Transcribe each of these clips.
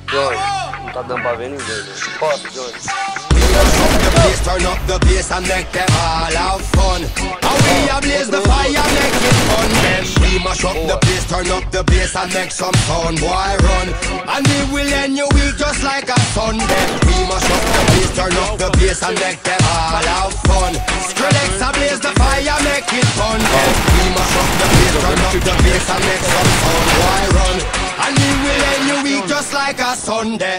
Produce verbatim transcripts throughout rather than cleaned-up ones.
Johnny, não tá dando pra ver ninguém, né? Posso, Johnny? Turn up the bass and make them all have fun. And we a blaze the fire, make it fun. Then we mash up the place, turn up the bass and make some sound, boy run. And we will end your week just like a Sunday. We mash up the place, turn up the bass and make them all have fun. Skrillex a blaze the fire, make it fun. Then we mash up the place, turn up the bass and make some sound, boy run. And we will end your week just like a Sunday.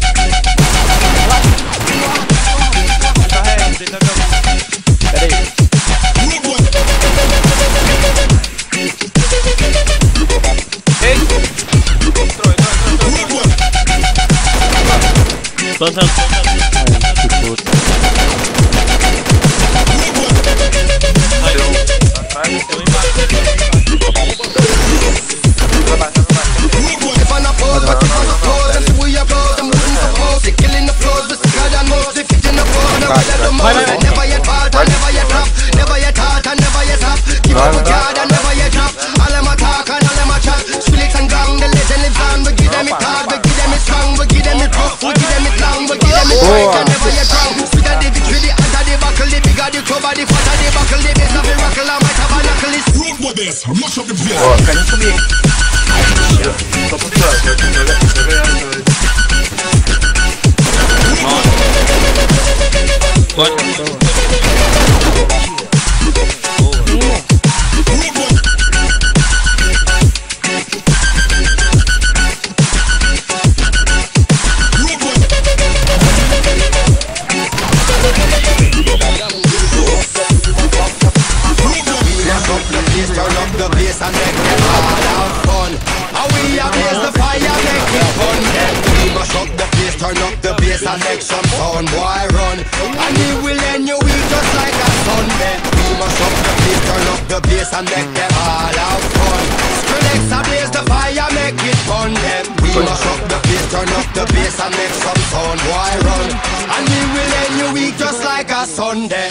Plantando. Vai, vai, vai. Never yet fall, never yet drop. Never yet halt and never yet stop. Keep up with God and never yet drop. All them a talk and all them a chat. Skrillex and gang, the legend lives on. We give them it hard, we give them it strong. We give them it rough, we give them it long. We give them it right and never yet wrong. Sweeter the victory, the hotter the buckle. The bigger the cover, the fatter the buckle. The best of the rockle, I might have a knuckle. It's road for this, mash up the place. Ó, quer isso comigo? Tô por trás, eu tô ganhando. Turn up the bass and make them all have fun. And we a blaze the fire, make it fun. Then we mash up the place, turn up the bass and make some sound, boy run. And we will end your week just like a Sunday. We mash up the place, turn up the bass and make them all have fun. Skrillex a blaze the fire, make it fun. Then we mash up the place, turn up the bass and make some sound, boy run. And we will end your week just like a Sunday.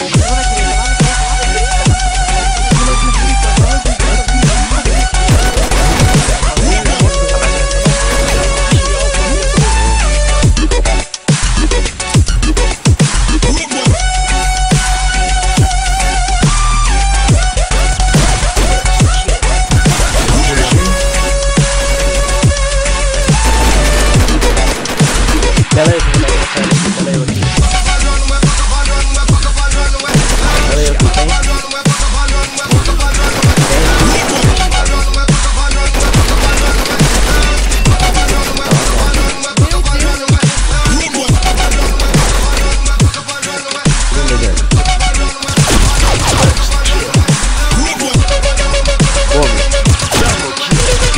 Dale, dale, dale, dale.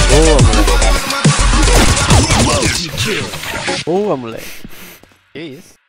Boa, moleque. Que isso?